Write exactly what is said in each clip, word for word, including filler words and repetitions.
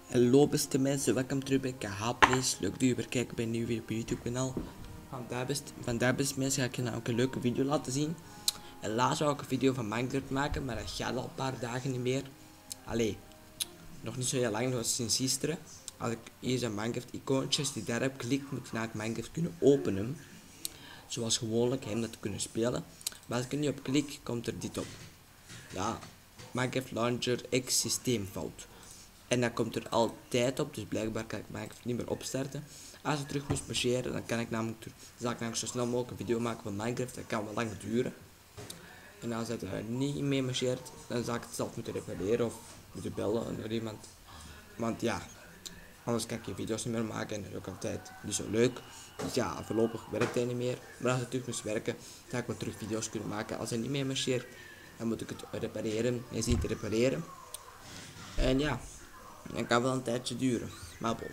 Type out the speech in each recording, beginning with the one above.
Hallo beste mensen, welkom terug bij K H Plays. Leuk dat jullie weer kijken bij een nieuwe video op mijn YouTube kanaal. Vandaag best, vandaag beste mensen ga ik je nou ook een leuke video laten zien. Helaas zou ik een video van Minecraft maken, maar dat gaat al een paar dagen niet meer. Allee, nog niet zo heel lang, dat was sinds gisteren. Als ik hier zijn Minecraft icoontjes die daar heb geklikt, moet je naar Minecraft kunnen openen. Zoals gewoonlijk, om dat te kunnen spelen. Maar als ik er niet op klik, komt er dit op. Ja, Minecraft Launcher X systeemfout. En dat komt er altijd op, dus blijkbaar kan ik Minecraft niet meer opstarten. Als het terug moest marcheren, dan kan ik namelijk, dan zal ik namelijk zo snel mogelijk een video maken van Minecraft. Dat kan wel lang duren. En als het er niet mee marcheert, dan zal ik het zelf moeten repareren of moeten bellen naar iemand. Want ja, anders kan ik geen video's niet meer maken en dat is ook altijd niet zo leuk. Dus ja, voorlopig werkt hij niet meer. Maar als het terug moest werken, dan ga ik wel terug video's kunnen maken. Als hij niet meer marcheert, dan moet ik het repareren. En ziet het repareren. En ja. Dat kan wel een tijdje duren, maar bon.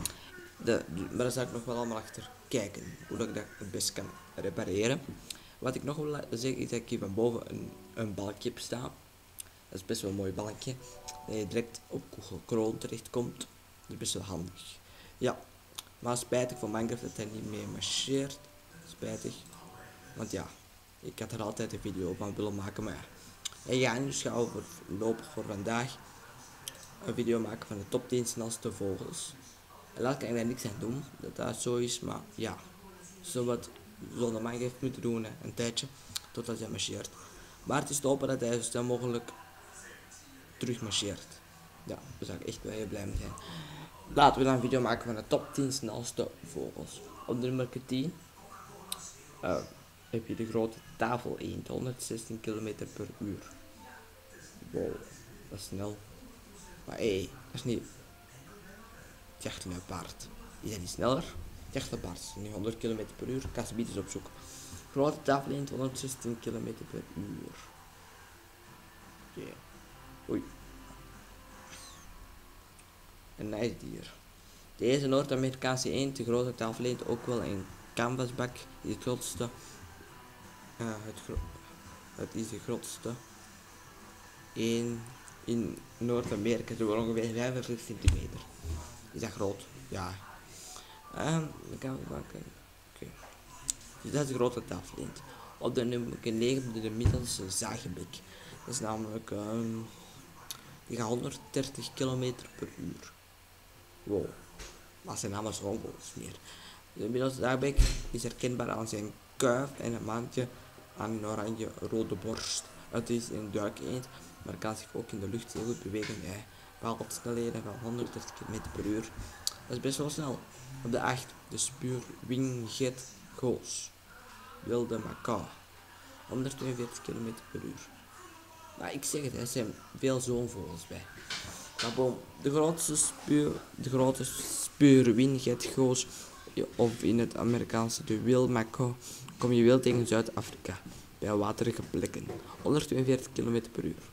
De, maar daar zal ik nog wel allemaal achter kijken, hoe dat ik dat het best kan repareren. Wat ik nog wil zeggen is dat ik hier van boven een, een balkje heb staan. Dat is best wel een mooi balkje. Dat je direct op Google Chrome terecht komt. Dat is best wel handig. Ja, maar spijtig voor Minecraft dat hij niet meer marcheert. Spijtig. Want ja, ik had er altijd een video van willen maken, maar ja. En ja, dus gaan we voorlopig voor vandaag een video maken van de top tien snelste vogels. Helaas kan ik daar niks aan doen, dat dat zo is, maar ja, zo wat zonder Minecraft moeten doen, hè, een tijdje, totdat hij marcheert. Maar het is te hopen dat hij zo snel mogelijk terug marcheert. Ja, daar zou ik echt wel heel blij mee zijn. Laten we dan een video maken van de top tien snelste vogels. Op nummer tien uh, heb je de grote tafel eend, honderdzestien kilometer per uur. Wow, dat is snel. Maar hé, hey, dat is niet jachtluipaard. Is dat niet sneller? Jachtluipaard is nu honderd kilometer per uur. Ik ga ze eens opzoeken. Grote tafel eend honderdzestien kilometer per uur. Yeah. Oei. Een nice dier. Deze Noord-Amerikaanse eend, de grote tafel eend, ook wel een canvasbak, is het grootste. Uh, het, gro het is de grootste. In, in Noord-Amerika, ze worden ongeveer vijfenveertig centimeter. Is dat groot? Ja. Um, dan kan we maken. Oké. Okay. Dus dat is de grote tafeleend. Op de nummer negen de, de middelste zagenbek. Dat is namelijk um, die gaat honderddertig kilometer per uur. Wow. Maar zijn naam is gewoon meer. De middelste zagenbek is herkenbaar aan zijn kuif en een maandje aan een oranje-rode borst. Het is een duikeend, maar kan zich ook in de lucht heel goed bewegen. Hij behaalt snelheden van honderddertig kilometer per uur. Dat is best wel snel. Op de acht, de spuurwinget goos. Wilde macaw. honderdtweeënveertig kilometer per uur. Maar ik zeg het, er zijn veel zoonvogels bij. Maar bon, de grootste spuur, de grote spuurwinget goos, of in het Amerikaanse de wilde macaw, kom je wel tegen Zuid-Afrika, bij waterige plekken. honderdtweeënveertig kilometer per uur.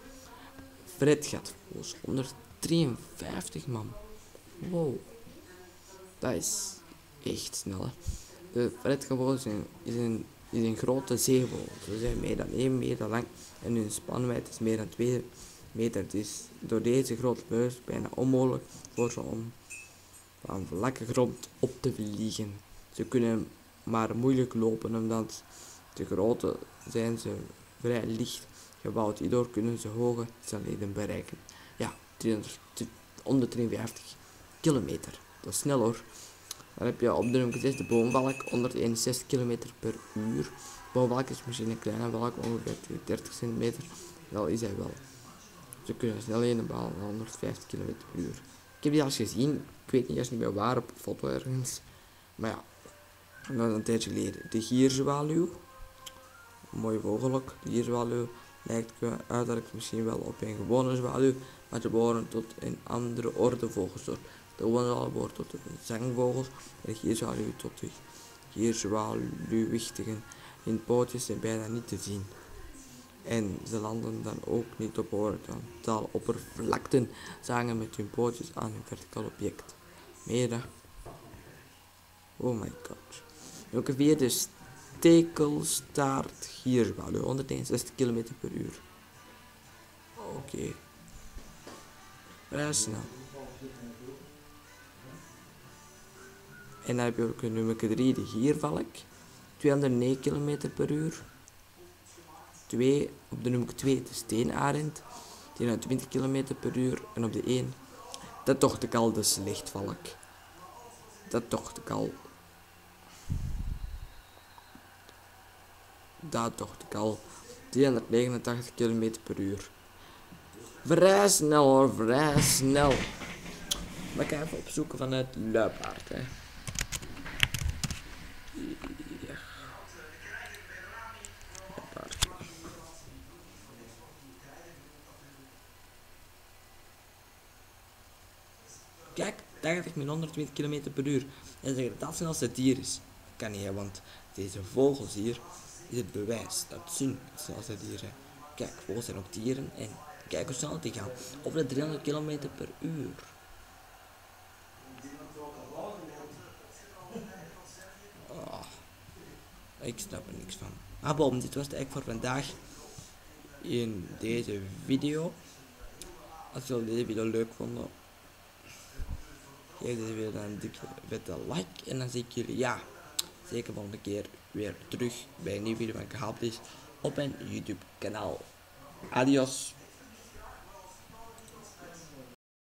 Fredgatvoos, honderddrieënvijftig man. Wow. Dat is echt snel, hè. De fredgatvoos is een, is, een, is een grote zeevogel. Ze zijn meer dan één meter lang en hun spanwijdte is meer dan twee meter. Het is door deze grote neus bijna onmogelijk voor ze om van vlakke grond op te vliegen. Ze kunnen maar moeilijk lopen omdat te grote zijn ze vrij licht gebouwd. Hierdoor kunnen ze hoge snelheden bereiken. Ja, honderddrieënvijftig kilometer. Dat is snel hoor. Dan heb je op de nummer zes de boomvalk, honderdeenenzestig kilometer per uur. De boomvalk is misschien een kleine valk, ongeveer dertig centimeter. Wel is hij wel. Ze kunnen snelheden behalen van honderdvijftig kilometer per uur. Ik heb die al eens gezien. Ik weet niet eens niet meer waar, op een foto ergens. Maar ja, dat is een tijdje geleden. De gierzwaluw. Een mooie vogel ook. De gierzwaluw lijkt uiterlijk misschien wel op een gewone zwaluw, maar ze behoren tot een andere orde vogelsoort. De gewone zwaluw behoort tot de zangvogels, en de gierzwaluw tot de gierzwaluwwichtigen. Hun pootjes zijn bijna niet te zien. En ze landen dan ook niet op horizontale oppervlakten, zagen met hun pootjes aan een verticaal object. Mede. Oh my god. Ook vier de stekelstaart gierzwaluw, honderdeenenzestig kilometer per uur. Oké. Okay. Vrij snel. En dan heb je ook een nummer drie, de giervalk. tweehonderdnegen kilometer per uur. twee, op de nummer twee, de steenarend. tweehonderdtwintig kilometer per uur. En op de één, dat tochtekal, de slechtvalk. Dat tochtekal. Dat tochtekal. tweehonderdnegenentachtig kilometer per uur. Vrij snel hoor, vrij snel. Maar ik ga even opzoeken vanuit luipaard. Hè. Ja. Luipaard. Kijk, tachtig met honderdtwintig kilometer per uur. En zeggen dat dat het snelste dier is. Kan niet, hè, want deze vogels hier is het bewijs dat ze het snelste dier zijn. Kijk, vogels zijn ook dieren en kijk hoe snel die gaan. Over de driehonderd kilometer per uur. Oh, ik snap er niks van. Ah, bom, dit was het eigenlijk voor vandaag in deze video. Als jullie deze video leuk vonden, geef deze video dan een dikke vette like. En dan zie ik jullie, ja, zeker volgende keer weer terug bij een nieuwe video van Gehaald is op mijn YouTube kanaal. Adios.